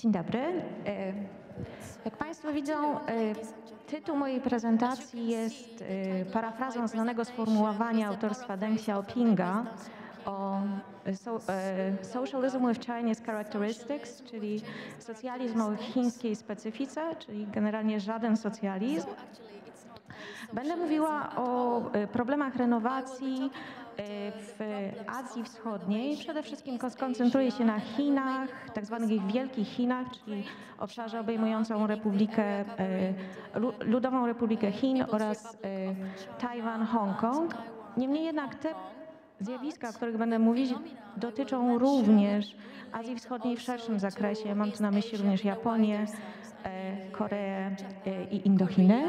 Dzień dobry. Jak Państwo widzą, tytuł mojej prezentacji jest parafrazą znanego sformułowania autorstwa Deng Xiaopinga o Socialism with Chinese Characteristics, czyli socjalizm o chińskiej specyfice, czyli generalnie żaden socjalizm. Będę mówiła o problemach renowacji w Azji Wschodniej. Przede wszystkim skoncentruję się na Chinach, tak zwanych wielkich Chinach, czyli obszarze obejmującą Ludową Republikę Chin oraz Tajwan, Hongkong. Niemniej jednak te zjawiska, o których będę mówić, dotyczą również Azji Wschodniej w szerszym zakresie. Mam tu na myśli również Japonię, Koreę i Indochiny.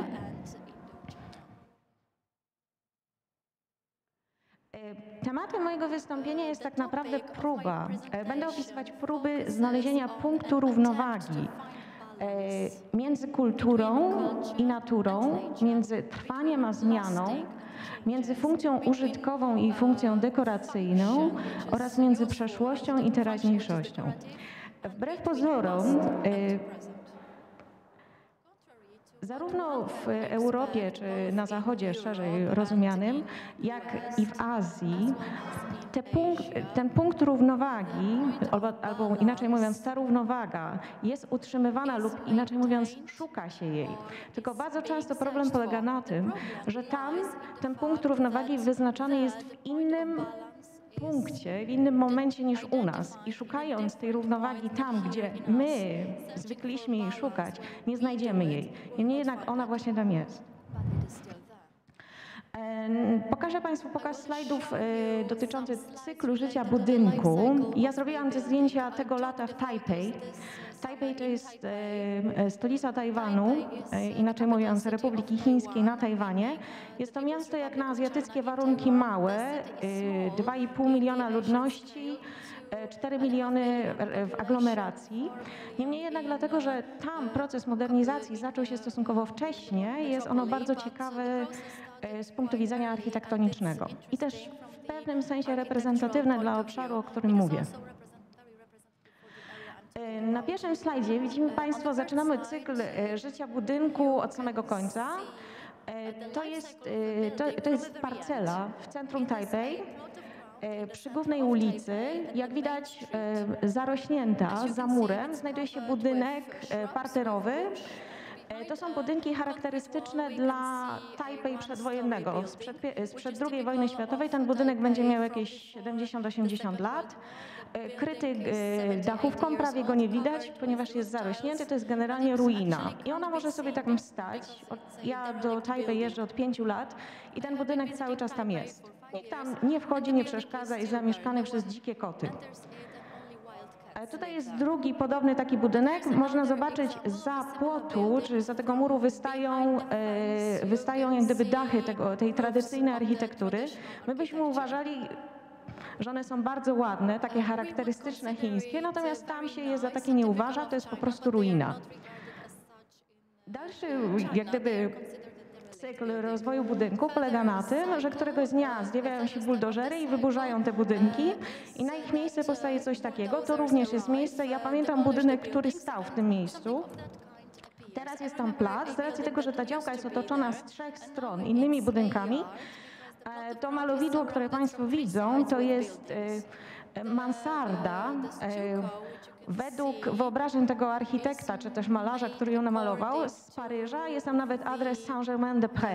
Tematem mojego wystąpienia jest tak naprawdę próba. Będę opisywać próby znalezienia punktu równowagi między kulturą i naturą, między trwaniem a zmianą, między funkcją użytkową i funkcją dekoracyjną oraz między przeszłością i teraźniejszością. Wbrew pozorom, zarówno w Europie czy na Zachodzie szerzej rozumianym, jak i w Azji, ten punkt równowagi, albo inaczej mówiąc, ta równowaga jest utrzymywana lub inaczej mówiąc, szuka się jej. Tylko bardzo często problem polega na tym, że tam ten punkt równowagi wyznaczany jest w innym punkcie, w innym momencie niż u nas i szukając tej równowagi tam, gdzie my zwykliśmy jej szukać, nie znajdziemy jej. Niemniej jednak ona właśnie tam jest. Pokażę Państwu pokaz slajdów dotyczący cyklu życia budynku. Ja zrobiłam te zdjęcia tego lata w Tajpej. Tajpej to jest stolica Tajwanu, inaczej mówiąc Republiki Chińskiej na Tajwanie. Jest to miasto jak na azjatyckie warunki małe, 2,5 miliona ludności, 4 miliony w aglomeracji. Niemniej jednak dlatego, że tam proces modernizacji zaczął się stosunkowo wcześnie, jest ono bardzo ciekawe z punktu widzenia architektonicznego i też w pewnym sensie reprezentatywne dla obszaru, o którym mówię. Na pierwszym slajdzie widzimy Państwo, zaczynamy cykl życia budynku od samego końca. To jest parcela w centrum Tajpej, przy głównej ulicy. Jak widać, zarośnięta za murem, znajduje się budynek parterowy. To są budynki charakterystyczne dla Tajpej przedwojennego. Sprzed II wojny światowej ten budynek będzie miał jakieś 70-80 lat. Kryty dachówką, prawie go nie widać, ponieważ jest zarośnięty, to jest generalnie ruina. I ona może sobie tam stać. Ja do Tajpej jeżdżę od 5 lat i ten budynek cały czas tam jest. Nikt tam nie wchodzi, nie przeszkadza, jest zamieszkany przez dzikie koty. Tutaj jest drugi podobny taki budynek. Można zobaczyć za płotu, czy za tego muru wystają jak gdyby dachy tej tradycyjnej architektury. My byśmy uważali, że one są bardzo ładne, takie charakterystyczne chińskie, natomiast tam się je za takie nie uważa, to jest po prostu ruina. Dalszy jak gdyby cykl rozwoju budynku polega na tym, że któregoś dnia zjawiają się buldożery i wyburzają te budynki i na ich miejsce powstaje coś takiego. To również jest miejsce, ja pamiętam budynek, który stał w tym miejscu. Teraz jest tam plac, z racji tego, że ta działka jest otoczona z 3 stron innymi budynkami. To malowidło, które Państwo widzą, to jest mansarda. Według wyobrażeń tego architekta, czy też malarza, który ją namalował, z Paryża, jest tam nawet adres Saint-Germain-des-Prés.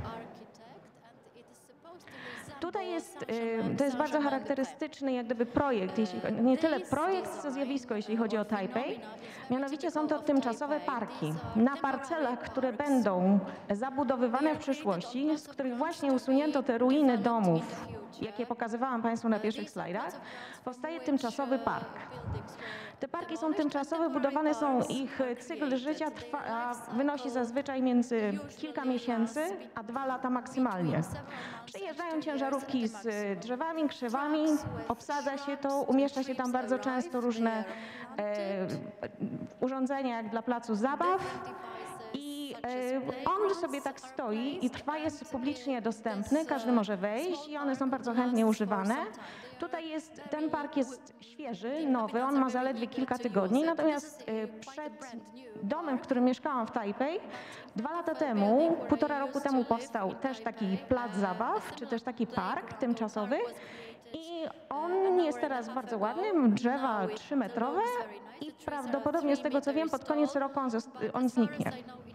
Tutaj to jest bardzo charakterystyczny jak gdyby projekt, nie tyle projekt, co zjawisko, jeśli chodzi o Tajpej. Mianowicie są to tymczasowe parki na parcelach, które będą zabudowywane w przyszłości, z których właśnie usunięto te ruiny domów, jakie pokazywałam Państwu na pierwszych slajdach. Powstaje tymczasowy park. Te parki są tymczasowe, budowane są, ich cykl życia wynosi zazwyczaj między kilka miesięcy a 2 lata maksymalnie. Przyjeżdżają ciężarówki z drzewami, krzewami, obsadza się to, umieszcza się tam bardzo często różne urządzenia jak dla placu zabaw i On sobie tak stoi i jest publicznie dostępny, każdy może wejść i one są bardzo chętnie używane. Tutaj ten park jest świeży, nowy, on ma zaledwie kilka tygodni, natomiast przed domem, w którym mieszkałam w Tajpej, 2 lata temu, 1,5 roku temu powstał też taki plac zabaw, czy też taki park tymczasowy. I on jest teraz bardzo ładny, drzewa 3-metrowe i prawdopodobnie z tego co wiem pod koniec roku on zniknie.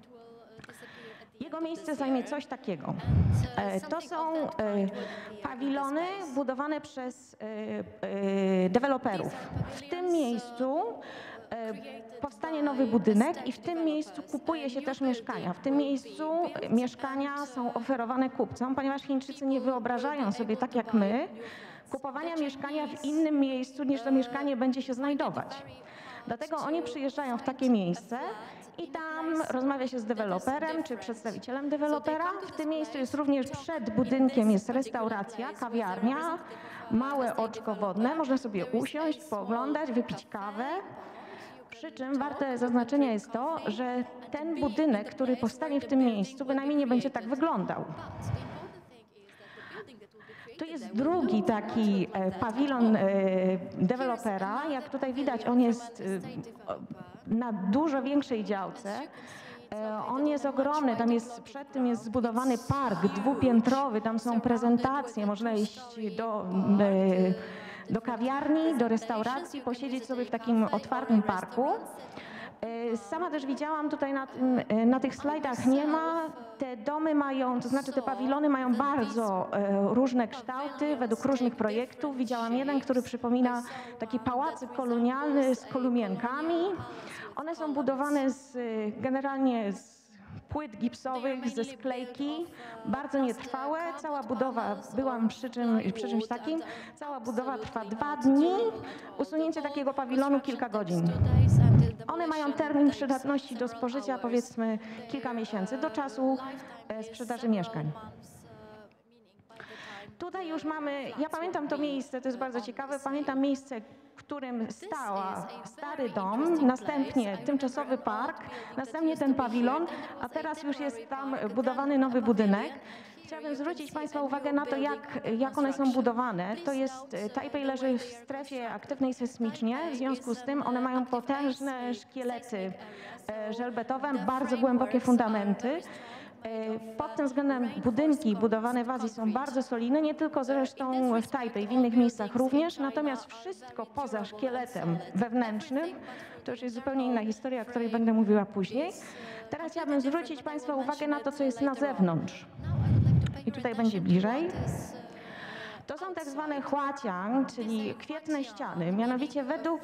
Jego miejsce zajmie coś takiego. To są pawilony budowane przez deweloperów. W tym miejscu powstanie nowy budynek i w tym miejscu kupuje się też mieszkania. W tym miejscu mieszkania są oferowane kupcom, ponieważ Chińczycy nie wyobrażają sobie, tak jak my, kupowania mieszkania w innym miejscu, niż to mieszkanie będzie się znajdować. Dlatego oni przyjeżdżają w takie miejsce i tam rozmawia się z deweloperem czy przedstawicielem dewelopera. W tym miejscu jest również przed budynkiem jest restauracja, kawiarnia, małe oczko wodne. Można sobie usiąść, pooglądać, wypić kawę. Przy czym warte zaznaczenia jest to, że ten budynek, który powstanie w tym miejscu, bynajmniej nie będzie tak wyglądał. Tu jest drugi taki pawilon dewelopera. Jak tutaj widać, on jest na dużo większej działce. On jest ogromny, przed tym jest zbudowany park dwupiętrowy, tam są prezentacje, można iść do kawiarni, do restauracji, posiedzieć sobie w takim otwartym parku. Sama też widziałam tutaj na tych slajdach nie ma, te domy mają, to znaczy te pawilony mają bardzo różne kształty według różnych projektów. Widziałam jeden, który przypomina taki pałacyk kolonialny z kolumienkami. One są budowane generalnie z płyt gipsowych, ze sklejki, bardzo nietrwałe. Cała budowa, byłam przy czymś takim, cała budowa trwa 2 dni, usunięcie takiego pawilonu kilka godzin. One mają termin przydatności do spożycia powiedzmy kilka miesięcy, do czasu sprzedaży mieszkań. Tutaj już mamy, ja pamiętam to miejsce, to jest bardzo ciekawe, pamiętam miejsce, w którym stary dom, następnie tymczasowy park, następnie ten pawilon, a teraz już jest tam budowany nowy budynek. Chciałabym zwrócić Państwa uwagę na to, jak one są budowane. Tajpej leży w strefie aktywnej sejsmicznie, w związku z tym one mają potężne szkielety żelbetowe, bardzo głębokie fundamenty. Pod tym względem budynki budowane w Azji są bardzo solidne, nie tylko zresztą w Tajpej, w innych miejscach również, natomiast wszystko poza szkieletem wewnętrznym, to już jest zupełnie inna historia, o której będę mówiła później. Teraz chciałabym zwrócić Państwa uwagę na to, co jest na zewnątrz. I tutaj będzie bliżej. To są tak zwane huaqiang, czyli kwietne ściany. Mianowicie według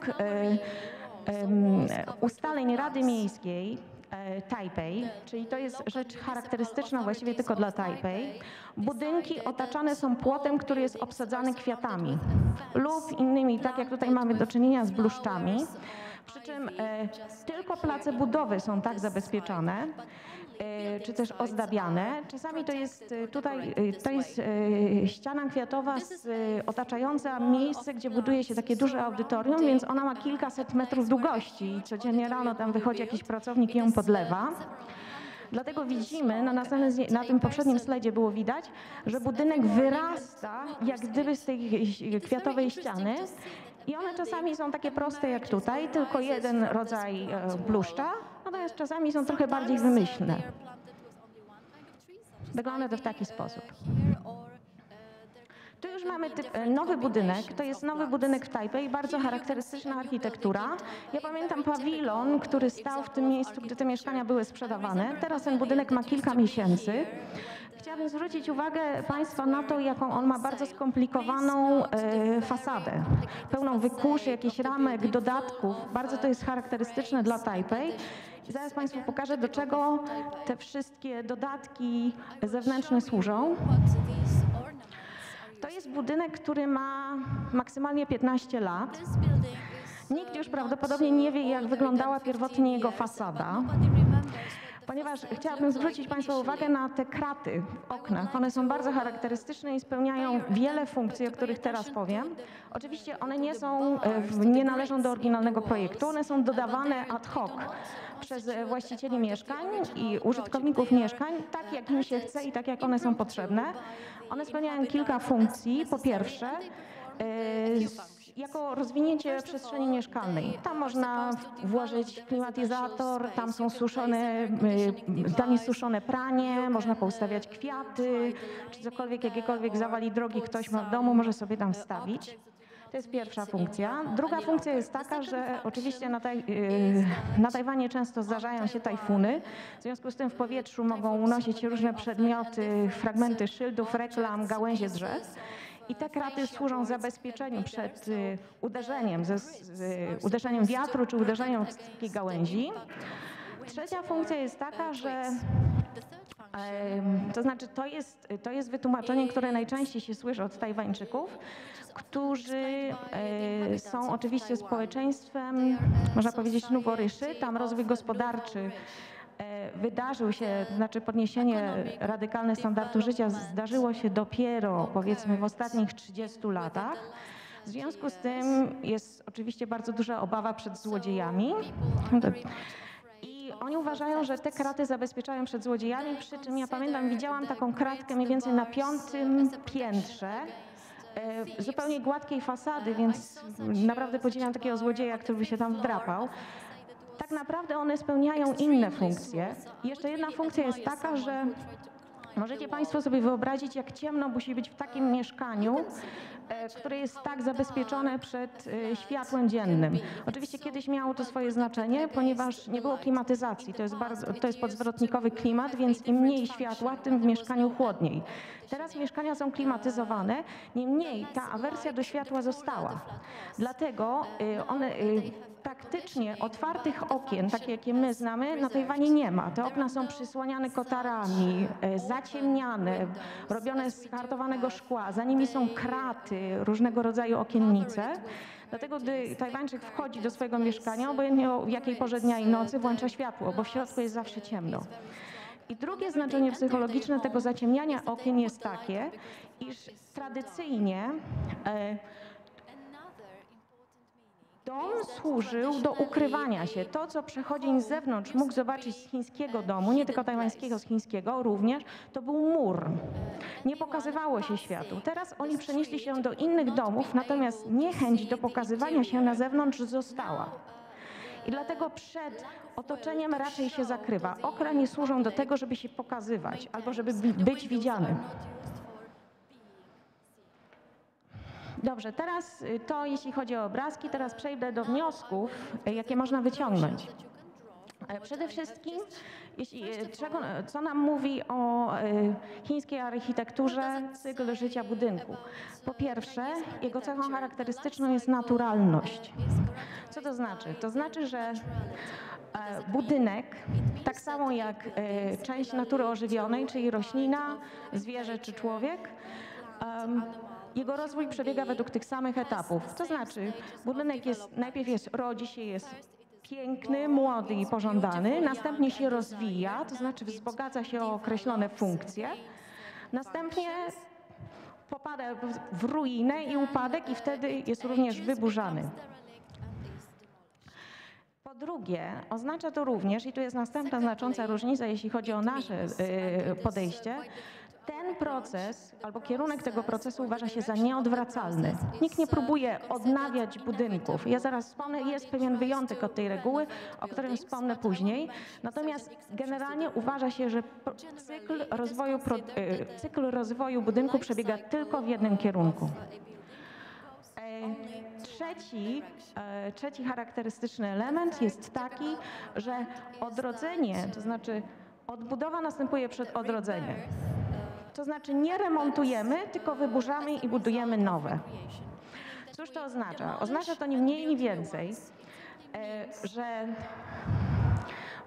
ustaleń Rady Miejskiej Tajpej, czyli to jest rzecz charakterystyczna właściwie tylko dla Tajpej, budynki otaczane są płotem, który jest obsadzany kwiatami lub innymi, tak jak tutaj mamy do czynienia z bluszczami. Przy czym tylko place budowy są tak zabezpieczone, czy też ozdabiane. Czasami to jest ściana kwiatowa otaczająca miejsce, gdzie buduje się takie duże audytorium, więc ona ma kilkaset metrów długości i codziennie rano tam wychodzi jakiś pracownik i ją podlewa. Dlatego widzimy, na tym poprzednim slajdzie było widać, że budynek wyrasta jak gdyby z tej kwiatowej ściany. I one czasami są takie proste jak tutaj, tylko jeden rodzaj bluszcza, natomiast czasami są trochę bardziej wymyślne. Wygląda to w taki sposób. Tu już mamy nowy budynek, to jest nowy budynek w Tajpej, bardzo charakterystyczna architektura. Ja pamiętam pawilon, który stał w tym miejscu, gdy te mieszkania były sprzedawane. Teraz ten budynek ma kilka miesięcy. Chciałabym zwrócić uwagę Państwa na to, jaką on ma bardzo skomplikowaną fasadę. Pełną wykuszy, jakichś ramek, dodatków. Bardzo to jest charakterystyczne dla Tajpej. I zaraz Państwu pokażę, do czego te wszystkie dodatki zewnętrzne służą. To jest budynek, który ma maksymalnie 15 lat. Nikt już prawdopodobnie nie wie, jak wyglądała pierwotnie jego fasada. ponieważ chciałabym zwrócić Państwa uwagę na te kraty w oknach. One są bardzo charakterystyczne i spełniają wiele funkcji, o których teraz powiem. Oczywiście one nie należą do oryginalnego projektu, one są dodawane ad hoc przez właścicieli mieszkań i użytkowników mieszkań, tak jak im się chce i tak jak one są potrzebne. One spełniają kilka funkcji. Po pierwsze, jako rozwinięcie przestrzeni mieszkalnej. Tam można włożyć klimatyzator, tam jest suszone pranie, można poustawiać kwiaty, czy cokolwiek, jakiekolwiek zawali drogi ktoś ma w domu, może sobie tam wstawić. To jest pierwsza funkcja. Druga funkcja jest taka, że oczywiście na Tajwanie często zdarzają się tajfuny. W związku z tym w powietrzu mogą unosić się różne przedmioty, fragmenty szyldów, reklam, gałęzie drzew. I te kraty służą zabezpieczeniu przed uderzeniem wiatru czy uderzeniem z takiej gałęzi. Trzecia funkcja jest taka, że to znaczy to jest wytłumaczenie, które najczęściej się słyszy od Tajwańczyków, którzy są oczywiście społeczeństwem, można powiedzieć, noworyszy. Tam rozwój gospodarczy wydarzył się, to znaczy podniesienie radykalne standardu życia zdarzyło się dopiero, powiedzmy, w ostatnich 30 latach. W związku z tym jest oczywiście bardzo duża obawa przed złodziejami. I oni uważają, że te kraty zabezpieczają przed złodziejami, przy czym ja pamiętam, widziałam taką kratkę mniej więcej na 5. piętrze, zupełnie gładkiej fasady, więc naprawdę podziwiam takiego złodzieja, który by się tam wdrapał. Tak naprawdę one spełniają inne funkcje. I jeszcze jedna funkcja jest taka, że możecie Państwo sobie wyobrazić, jak ciemno musi być w takim mieszkaniu, które jest tak zabezpieczone przed światłem dziennym. Oczywiście kiedyś miało to swoje znaczenie, ponieważ nie było klimatyzacji. To jest podzwrotnikowy klimat, więc im mniej światła, tym w mieszkaniu chłodniej. Teraz mieszkania są klimatyzowane, niemniej ta awersja do światła została. Dlatego praktycznie otwartych okien, takie jakie my znamy, na Tajwanie nie ma. Te okna są przysłaniane kotarami, zaciemniane, robione z hartowanego szkła, za nimi są kraty, różnego rodzaju okiennice. Dlatego gdy Tajwańczyk wchodzi do swojego mieszkania, obojętnie w jakiej porze dnia i nocy, włącza światło, bo w środku jest zawsze ciemno. I drugie znaczenie psychologiczne tego zaciemniania okien jest takie, iż tradycyjnie dom służył do ukrywania się. To, co przechodzień z zewnątrz mógł zobaczyć z chińskiego domu, nie tylko tajwańskiego, z chińskiego również, to był mur. Nie pokazywało się światu. Teraz oni przenieśli się do innych domów, natomiast niechęć do pokazywania się na zewnątrz została. I dlatego przed otoczeniem raczej się zakrywa. Okna nie służą do tego, żeby się pokazywać albo żeby być widzianym. Dobrze, teraz to jeśli chodzi o obrazki, teraz przejdę do wniosków, jakie można wyciągnąć. Przede wszystkim, co nam mówi o chińskiej architekturze cykl życia budynku. Po pierwsze, jego cechą charakterystyczną jest naturalność. Co to znaczy? To znaczy, że budynek, tak samo jak część natury ożywionej, czyli roślina, zwierzę czy człowiek, jego rozwój przebiega według tych samych etapów. To znaczy, budynek rodzi się, jest piękny, młody i pożądany, następnie się rozwija, to znaczy wzbogaca się o określone funkcje, następnie popada w ruinę i upadek i wtedy jest również wyburzany. Po drugie, oznacza to również, i tu jest następna znacząca różnica, jeśli chodzi o nasze podejście, ten proces albo kierunek tego procesu uważa się za nieodwracalny. Nikt nie próbuje odnawiać budynków. Ja zaraz wspomnę, jest pewien wyjątek od tej reguły, o którym wspomnę później. Natomiast generalnie uważa się, że cykl rozwoju budynku przebiega tylko w jednym kierunku. Trzeci charakterystyczny element jest taki, że odrodzenie, to znaczy odbudowa następuje przed odrodzeniem. To znaczy nie remontujemy, tylko wyburzamy i budujemy nowe. Cóż to oznacza? Oznacza to ni mniej, ni więcej, że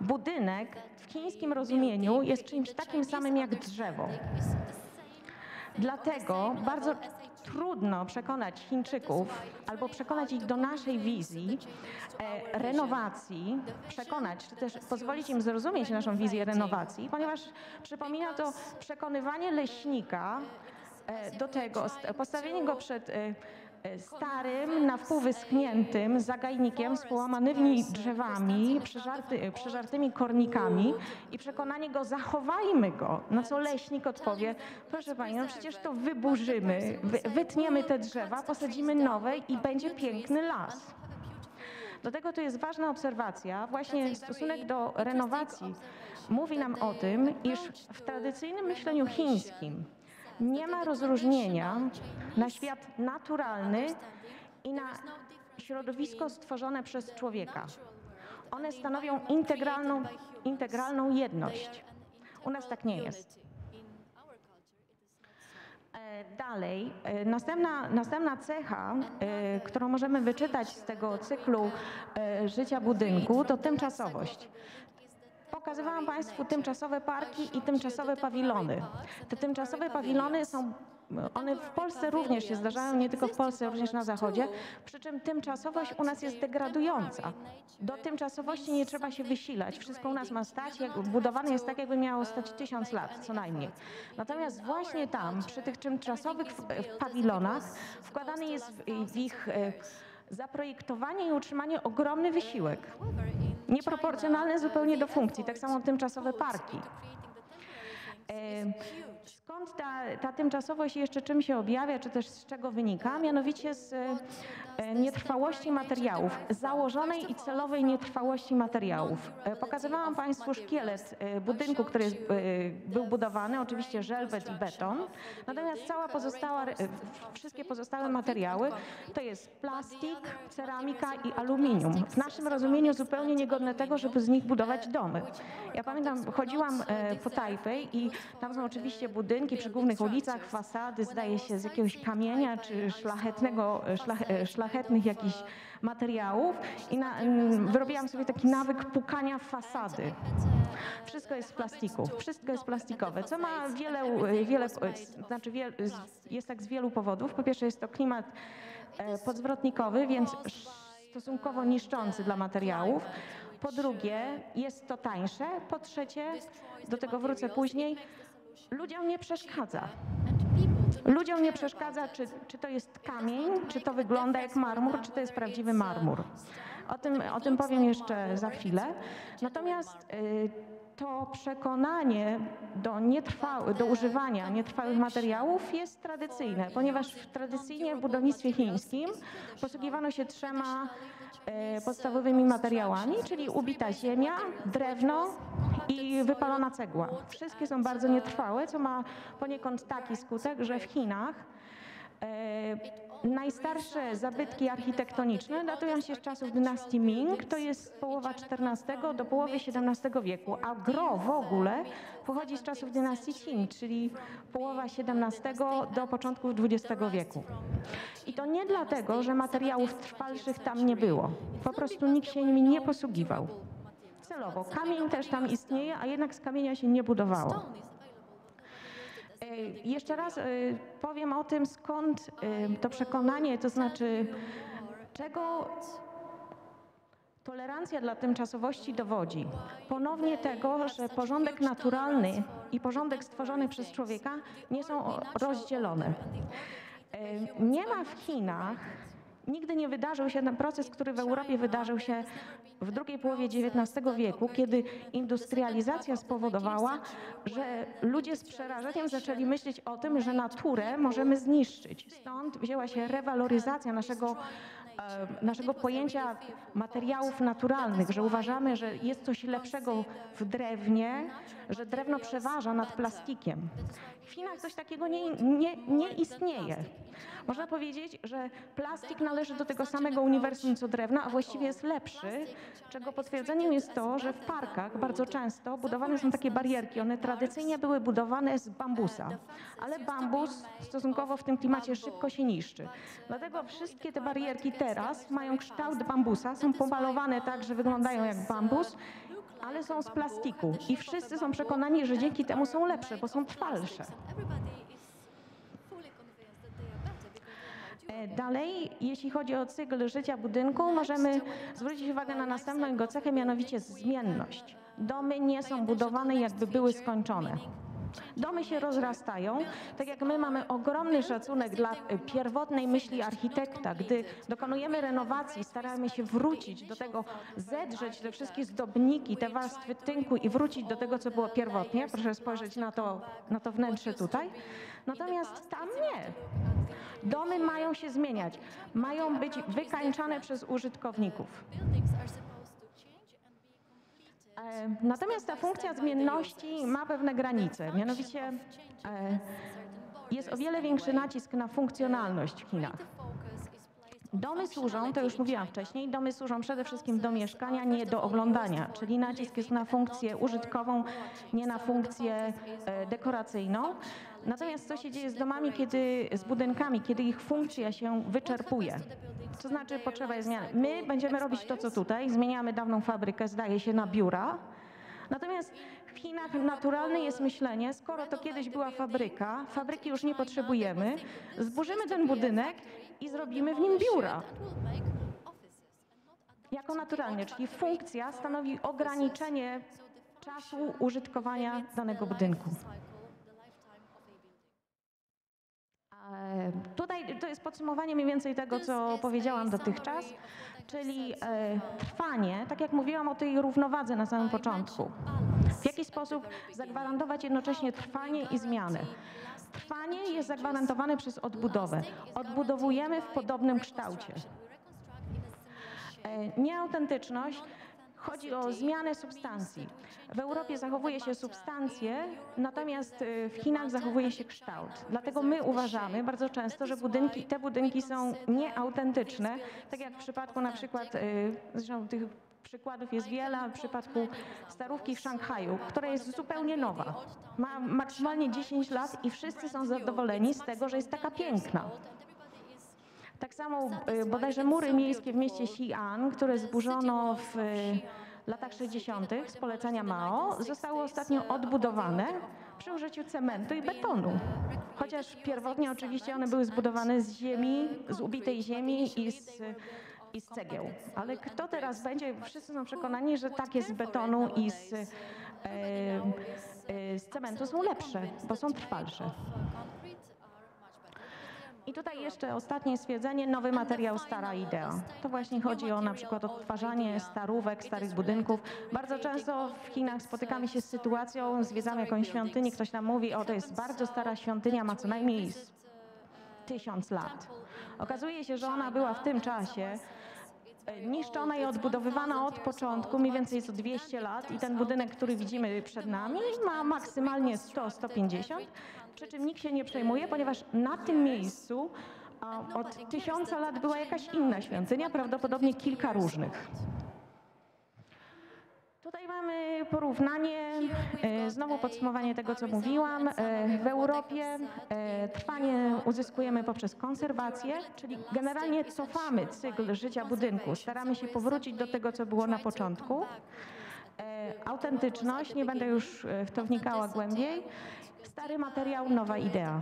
budynek w chińskim rozumieniu jest czymś takim samym jak drzewo. Dlatego bardzo trudno przekonać Chińczyków albo przekonać ich do naszej wizji renowacji, przekonać, czy też pozwolić im zrozumieć naszą wizję renowacji, ponieważ przypomina to przekonywanie leśnika do tego, postawienie go przed starym, na wpół wyschniętym zagajnikiem z połamanymi drzewami, przeżartymi kornikami i przekonanie go, zachowajmy go. Na co leśnik odpowie, proszę pani, no przecież to wyburzymy, wytniemy te drzewa, posadzimy nowe i będzie piękny las. Dlatego to jest ważna obserwacja, właśnie stosunek do renowacji mówi nam o tym, iż w tradycyjnym myśleniu chińskim nie ma rozróżnienia na świat naturalny i na środowisko stworzone przez człowieka. One stanowią integralną jedność. U nas tak nie jest. Dalej, następna cecha, którą możemy wyczytać z tego cyklu życia budynku, to tymczasowość. Pokazywałam Państwu tymczasowe parki i tymczasowe pawilony. Te tymczasowe pawilony one w Polsce również się zdarzają, nie tylko w Polsce, również na Zachodzie, przy czym tymczasowość u nas jest degradująca. Do tymczasowości nie trzeba się wysilać, wszystko u nas ma stać, budowane jest tak, jakby miało stać 1000 lat, co najmniej. Natomiast właśnie tam, przy tych tymczasowych pawilonach, wkładany jest w ich zaprojektowanie i utrzymanie ogromny wysiłek. Nieproporcjonalne zupełnie do funkcji, tak samo tymczasowe parki. Skąd ta tymczasowość jeszcze czym się objawia, czy też z czego wynika? Mianowicie z nietrwałości materiałów, założonej i celowej nietrwałości materiałów. Pokazywałam Państwu szkielet budynku, który był budowany, oczywiście żelbet i beton, natomiast wszystkie pozostałe materiały to jest plastik, ceramika i aluminium. W naszym rozumieniu zupełnie niegodne tego, żeby z nich budować domy. Ja pamiętam, chodziłam po Tajpej i tam są oczywiście budynki przy głównych ulicach, fasady, zdaje się, z jakiegoś kamienia czy szlachetnych jakichś materiałów i wyrobiłam sobie taki nawyk pukania w fasady. Wszystko jest z plastiku, wszystko jest plastikowe, co ma jest tak z wielu powodów. Po pierwsze jest to klimat podzwrotnikowy, więc stosunkowo niszczący dla materiałów. Po drugie, jest to tańsze. Po trzecie, do tego wrócę później, ludziom nie przeszkadza. Ludziom nie przeszkadza, czy to jest kamień, czy to wygląda jak marmur, czy to jest prawdziwy marmur. O tym powiem jeszcze za chwilę. Natomiast to przekonanie do używania nietrwałych materiałów jest tradycyjne, ponieważ tradycyjnie w budownictwie chińskim posługiwano się 3 podstawowymi materiałami, czyli ubita ziemia, drewno i wypalona cegła. Wszystkie są bardzo nietrwałe, co ma poniekąd taki skutek, że w Chinach najstarsze zabytki architektoniczne datują się z czasów dynastii Ming, to jest połowa XIV do połowy XVII wieku, a gros w ogóle pochodzi z czasów dynastii Qing, czyli połowa XVII do początków XX wieku. I to nie dlatego, że materiałów trwalszych tam nie było, po prostu nikt się nimi nie posługiwał. Celowo, kamień też tam istnieje, a jednak z kamienia się nie budowało. Jeszcze raz powiem o tym, skąd to przekonanie, to znaczy czego tolerancja dla tymczasowości dowodzi. Ponownie tego, że porządek naturalny i porządek stworzony przez człowieka nie są rozdzielone. Nie ma w Chinach, nigdy nie wydarzył się ten proces, który w Europie wydarzył się w drugiej połowie XIX wieku, kiedy industrializacja spowodowała, że ludzie z przerażeniem zaczęli myśleć o tym, że naturę możemy zniszczyć. Stąd wzięła się rewaloryzacja naszego pojęcia materiałów naturalnych, że uważamy, że jest coś lepszego w drewnie, że drewno przeważa nad plastikiem. W Chinach coś takiego nie istnieje. Można powiedzieć, że plastik należy do tego samego uniwersum co drewno, a właściwie jest lepszy, czego potwierdzeniem jest to, że w parkach bardzo często budowane są takie barierki. One tradycyjnie były budowane z bambusa, ale bambus stosunkowo w tym klimacie szybko się niszczy. Dlatego wszystkie te barierki teraz mają kształt bambusa, są pomalowane tak, że wyglądają jak bambus, ale są z plastiku i wszyscy są przekonani, że dzięki temu są lepsze, bo są trwalsze. Dalej, jeśli chodzi o cykl życia budynku, możemy zwrócić uwagę na następną jego cechę, mianowicie zmienność. Domy nie są budowane, jakby były skończone. Domy się rozrastają, tak jak my mamy ogromny szacunek dla pierwotnej myśli architekta. Gdy dokonujemy renowacji, staramy się wrócić do tego, zedrzeć te wszystkie zdobniki, te warstwy tynku i wrócić do tego, co było pierwotnie. Proszę spojrzeć na to wnętrze tutaj. Natomiast tam nie. Domy mają się zmieniać, mają być wykańczane przez użytkowników. Natomiast ta funkcja zmienności ma pewne granice, mianowicie jest o wiele większy nacisk na funkcjonalność w Chinach. Domy służą, to już mówiłam wcześniej, domy służą przede wszystkim do mieszkania, nie do oglądania, czyli nacisk jest na funkcję użytkową, nie na funkcję dekoracyjną. Natomiast co się dzieje z domami, z budynkami, kiedy ich funkcja się wyczerpuje? To znaczy potrzeba jest zmiany. My będziemy robić to, co tutaj, zmieniamy dawną fabrykę, zdaje się, na biura. Natomiast w Chinach naturalne jest myślenie, skoro to kiedyś była fabryka, fabryki już nie potrzebujemy, zburzymy ten budynek i zrobimy w nim biura. Jako naturalnie, czyli funkcja stanowi ograniczenie czasu użytkowania danego budynku. Tutaj to jest podsumowanie mniej więcej tego, co powiedziałam dotychczas, czyli trwanie, tak jak mówiłam o tej równowadze na samym początku. W jaki sposób zagwarantować jednocześnie trwanie i zmianę? Trwanie jest zagwarantowane przez odbudowę. Odbudowujemy w podobnym kształcie. Nieautentyczność chodzi o zmianę substancji. W Europie zachowuje się substancje, natomiast w Chinach zachowuje się kształt. Dlatego my uważamy bardzo często, że te budynki są nieautentyczne, tak jak w przypadku na przykład, zresztą tych przykładów jest wiele, w przypadku starówki w Szanghaju, która jest zupełnie nowa. Ma maksymalnie 10 lat i wszyscy są zadowoleni z tego, że jest taka piękna. Tak samo bodajże mury miejskie w mieście Xi'an, które zburzono w latach 60. z polecenia Mao, zostały ostatnio odbudowane przy użyciu cementu i betonu. Chociaż pierwotnie oczywiście one były zbudowane z ziemi, z ubitej ziemi i z cegieł. Ale kto teraz będzie? Wszyscy są przekonani, że takie z betonu i z cementu są lepsze, bo są trwalsze. I tutaj jeszcze ostatnie stwierdzenie, nowy materiał, stara idea. To właśnie chodzi o na przykład odtwarzanie starówek, starych budynków. Bardzo często w Chinach spotykamy się z sytuacją, zwiedzamy jakąś świątynię, ktoś nam mówi, o to jest bardzo stara świątynia, ma co najmniej 1000 lat. Okazuje się, że ona była w tym czasie niszczona i odbudowywana od początku, mniej więcej co 200 lat i ten budynek, który widzimy przed nami, ma maksymalnie 100-150, przy czym nikt się nie przejmuje, ponieważ na tym miejscu od 1000 lat była jakaś inna świątynia, prawdopodobnie kilka różnych. Tutaj mamy porównanie, znowu podsumowanie tego, co mówiłam. W Europie trwanie uzyskujemy poprzez konserwację, czyli generalnie cofamy cykl życia budynku. Staramy się powrócić do tego, co było na początku. Autentyczność, nie będę już w to wnikała głębiej. Stary materiał, nowa idea.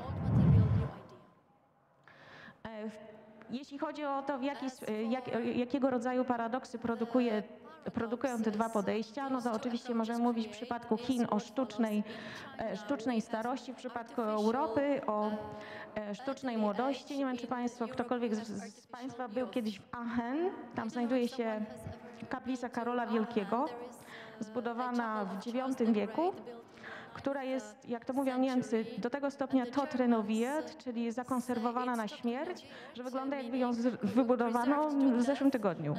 Jeśli chodzi o to, jakiego rodzaju paradoksy produkują te dwa podejścia, no to oczywiście możemy mówić w przypadku Chin o sztucznej starości, w przypadku Europy o sztucznej młodości. Nie wiem, czy ktokolwiek z Państwa był kiedyś w Aachen. Tam znajduje się kaplica Karola Wielkiego, zbudowana w IX wieku, która jest, jak to mówią Niemcy, do tego stopnia tot renoviert, czyli zakonserwowana na śmierć, że wygląda, jakby ją wybudowano w zeszłym tygodniu.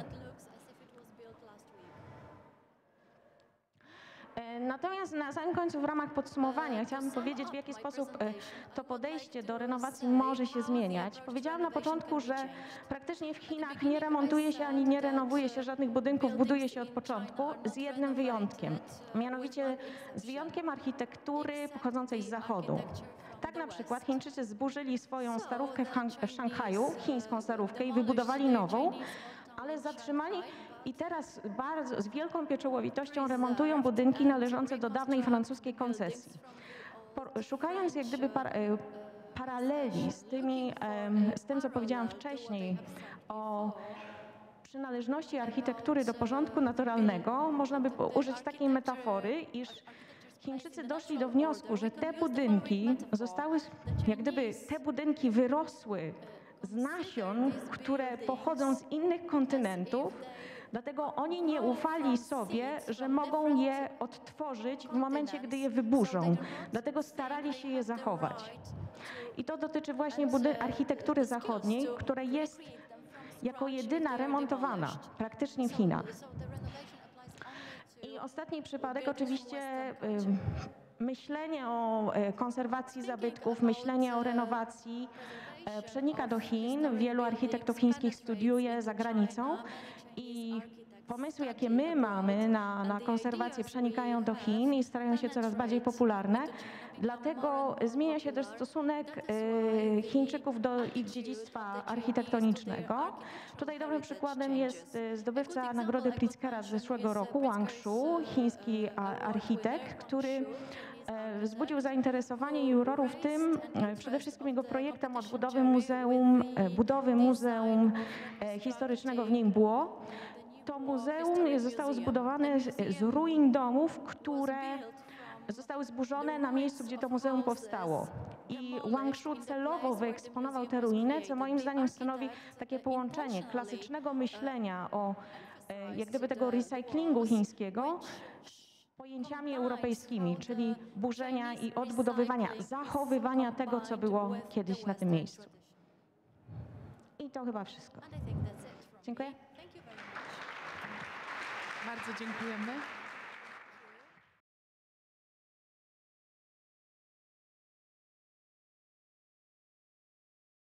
Natomiast na samym końcu w ramach podsumowania chciałam powiedzieć, w jaki sposób to podejście do renowacji może się zmieniać. Powiedziałam na początku, że praktycznie w Chinach nie remontuje się ani nie renowuje się żadnych budynków, buduje się od początku, z jednym wyjątkiem. Mianowicie z wyjątkiem architektury pochodzącej z zachodu. Tak na przykład Chińczycy zburzyli swoją starówkę w Szanghaju, chińską starówkę i wybudowali nową, ale zatrzymali i teraz z wielką pieczołowitością remontują budynki należące do dawnej francuskiej koncesji. Szukając jak gdyby paraleli z tym, co powiedziałam wcześniej o przynależności architektury do porządku naturalnego, można by użyć takiej metafory, iż Chińczycy doszli do wniosku, że te budynki zostały, jak gdyby te budynki wyrosły z nasion, które pochodzą z innych kontynentów, dlatego oni nie ufali sobie, że mogą je odtworzyć w momencie, gdy je wyburzą. Dlatego starali się je zachować. I to dotyczy właśnie architektury zachodniej, która jest jako jedyna remontowana praktycznie w Chinach. I ostatni przypadek oczywiście myślenie o konserwacji zabytków, myślenie o renowacji przenika do Chin. Wielu architektów chińskich studiuje za granicą i pomysły, jakie my mamy na konserwację, przenikają do Chin i starają się coraz bardziej popularne. Dlatego zmienia się też stosunek Chińczyków do ich dziedzictwa architektonicznego. Tutaj dobrym przykładem jest zdobywca Nagrody Pritzkera z zeszłego roku, Wang Shu, chiński architekt, który wzbudził zainteresowanie jurorów tym, przede wszystkim jego projektem odbudowy budowy muzeum historycznego w Ningbo. To muzeum zostało zbudowane z ruin domów, które zostały zburzone na miejscu, gdzie to muzeum powstało. I Wang Shu celowo wyeksponował te ruiny, co moim zdaniem stanowi takie połączenie klasycznego myślenia o jak gdyby tego recyklingu chińskiego z pojęciami europejskimi, czyli burzenia i odbudowywania, zachowywania tego, co było kiedyś na tym miejscu. I to chyba wszystko. Dziękuję. Bardzo dziękujemy.